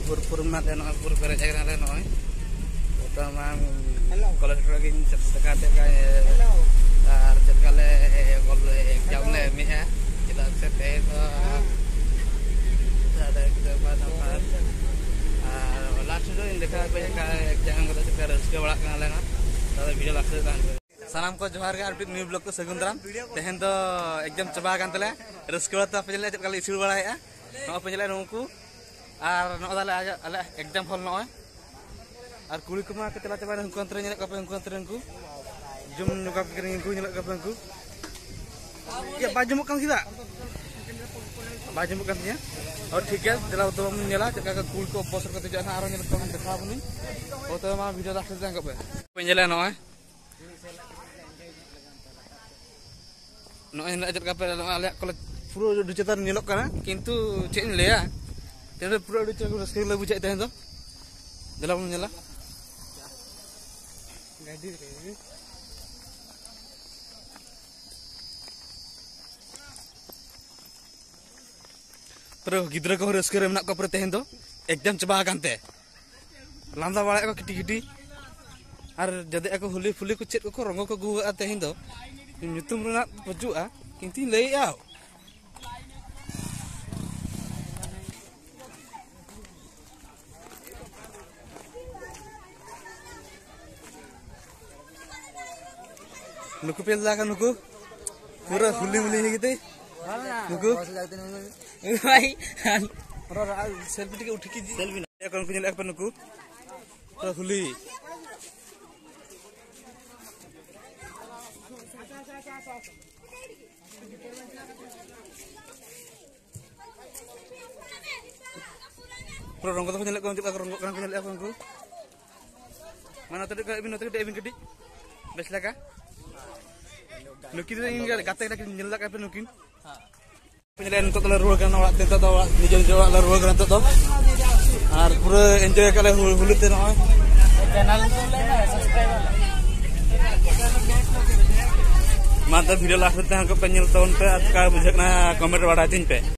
भरपूर माते भरपूर पेरेज ले नय उतमा कॉलेज रगे चटकाते का आर चटकाले एग्जाम ले मी है चेदा से ते तो ada kita pada par last जो इन देखा पे का एग्जाम को से रस्के बड़ा kana लेना दादा वीडियो लास्ट तान सानाम को जोहार के आरपी न्यू ब्लॉग को सगुंदराम तेहन तो एग्जाम चबा कान तले रस्के बड़ा पे चले चटका ले इस्यू बड़ा है नो पे चले नुकु आर नो दाले आले एग्जाम हॉल नय आर कुली कुमा के चला चबा नुकु अंतर नेले का पे नुकु अंतर नुकु जुम नुका के नुकु नेले का पे नुकु या बाजम kan kita बाजम kan ya और ठीक है चला तो हम नेला चका का कुल को पोस्टर करते जाना आरो नेला तो देखा बनी ओ तो मा वीडियो लास्ट तक पे पेंजले नय नय नेला चका पे आले कॉलेज पूरा डिजिटल नेलक kana किंतु चेन लेया तेरे पूरा डिजिटल रस्के ले बुझाई तहन तो देला बन नेला गाड़ी रे पर गिद्रा को रस्के रे मना को पर तेहन दो एकदम चबा कानते लांदा बाड़ा को किटी किटी आर जदे को हुली फुली को चेत को रंग को गुआ तेहन दो ᱧᱩᱛᱩᱢ ᱨᱮᱱᱟᱜ ᱯᱟᱡᱩᱜᱼᱟ ᱠᱤᱱᱛᱩᱧ ᱞᱟᱹᱭᱮᱜᱼᱟ नुकु पे लगा नुकु पूरा हुली मुली है किते नुकु भाई पूरा सेल्फी टिके उठी की सेल्फी ना कौन कुछ लगा नुकु पूरा हुली पूरा रंग तो कुछ लगा रंग kan कुछ लगा नुकु mana tadi ka ibin tadi ibin kedik bes laka nukin ini gata kita nyelak apa nukin penyelain untuk lalu kan awak tenta tahu nijen jawab lalu kan tenta ar pura enjoy kali hulut tu nak channel tu lena subscribe mantap video last tentang ke penyel tahun pe atau bujuk na comment pada tin pe